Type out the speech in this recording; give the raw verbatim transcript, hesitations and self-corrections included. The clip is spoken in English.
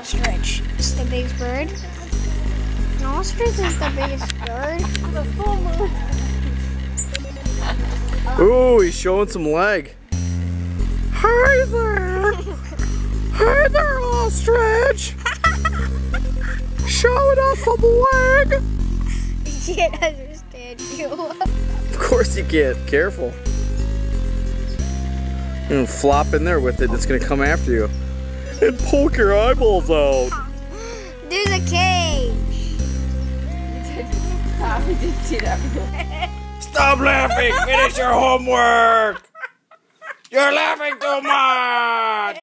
ostrich. It's the biggest bird. An ostrich is the biggest bird. The full moon. Ooh, he's showing some leg. Hi there! Hi there, ostrich! Showing off some leg! He can't understand you. Of course you can't. Careful. You're gonna flop in there with it, it's gonna come after you. And poke your eyeballs out. There's a cage. Tavi didn't see that. Stop laughing! Finish your homework! You're laughing too much!